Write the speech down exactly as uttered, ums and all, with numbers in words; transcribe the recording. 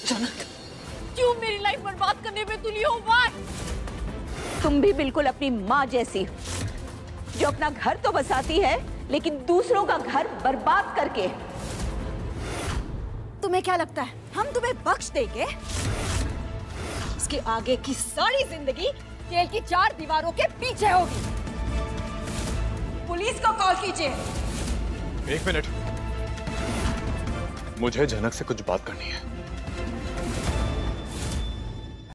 जनक, क्यों मेरी लाइफ बर्बाद करने में तुली हो? बात तुम भी बिल्कुल अपनी माँ जैसी, जो अपना घर तो बसाती है लेकिन दूसरों का घर बर्बाद करके। तुम्हें क्या लगता है हम तुम्हें बख्श देंगे? इसके आगे की सारी जिंदगी जेल की चार दीवारों के पीछे होगी। पुलिस को कॉल कीजिए। एक मिनट, मुझे जनक से कुछ बात करनी है।